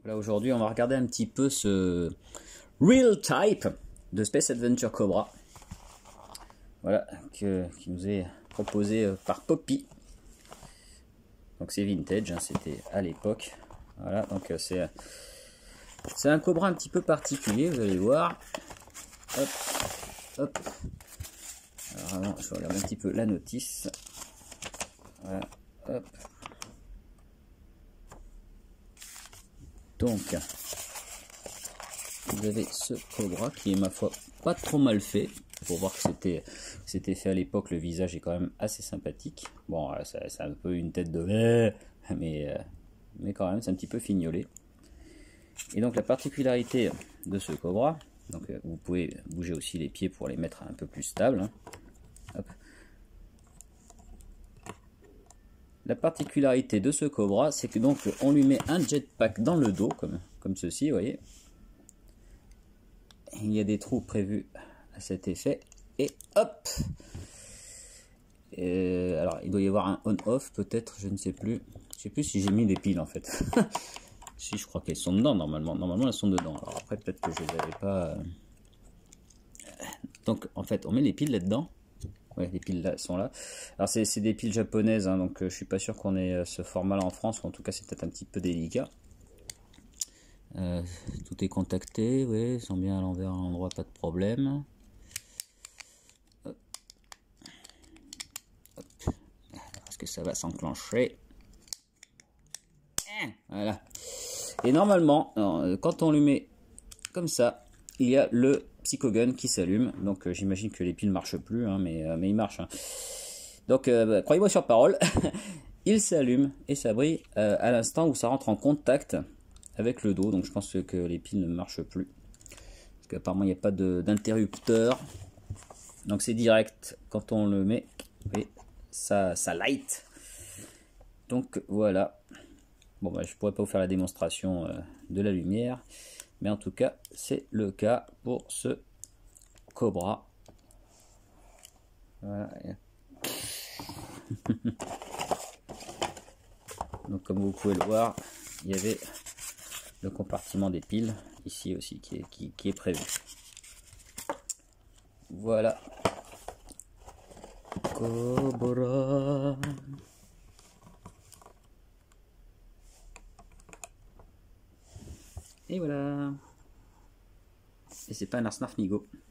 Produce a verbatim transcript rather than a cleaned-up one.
Voilà, aujourd'hui on va regarder un petit peu ce Real Type de Space Adventure Cobra. Voilà, que, qui nous est proposé par Poppy. Donc c'est vintage, hein, c'était à l'époque. Voilà, donc c'est c'est un Cobra un petit peu particulier, vous allez voir. Hop, hop. Alors avant, je vais regarder un petit peu la notice. Voilà, hop. Donc, vous avez ce Cobra qui est, ma foi, pas trop mal fait. Pour voir que c'était c'était fait à l'époque, le visage est quand même assez sympathique. Bon, c'est un peu une tête de mais, mais quand même, c'est un petit peu fignolé. Et donc, la particularité de ce Cobra, donc vous pouvez bouger aussi les pieds pour les mettre un peu plus stables. Hein. Hop. La particularité de ce Cobra, c'est que donc on lui met un jetpack dans le dos, comme, comme ceci, vous voyez. Il y a des trous prévus à cet effet, et hop. Et alors, il doit y avoir un on-off, peut-être, je ne sais plus. Je sais plus si j'ai mis des piles en fait. Si, je crois qu'elles sont dedans normalement. Normalement, elles sont dedans. Alors après, peut-être que je les avais pas. Donc, en fait, on met les piles là-dedans. Ouais, les piles là sont là. Alors c'est des piles japonaises, hein, donc euh, je suis pas sûr qu'on ait ce format là en France, ou en tout cas c'est peut-être un petit peu délicat. Euh, tout est contacté, oui, ils sont bien à l'envers, à l'endroit, pas de problème. Hop. Hop. Est-ce que ça va s'enclencher? Voilà. Et normalement, alors, quand on lui met comme ça, il y a le Psychogun qui s'allume. Donc euh, j'imagine que les piles ne marchent plus, hein, mais, euh, mais il marche. Hein. Donc euh, bah, croyez-moi sur parole, il s'allume et ça brille euh, à l'instant où ça rentre en contact avec le dos. Donc je pense que les piles ne marchent plus. Parce qu'apparemment il n'y a pas d'interrupteur. Donc c'est direct quand on le met. Et ça, ça light. Donc voilà. Bon bah je pourrais pas vous faire la démonstration euh, de la lumière. Mais en tout cas, c'est le cas pour ce Cobra. Voilà. Donc comme vous pouvez le voir, il y avait le compartiment des piles ici aussi qui est, qui, qui est prévu. Voilà. Cobra. Et voilà. Et c'est pas un Arsnarf Nigo.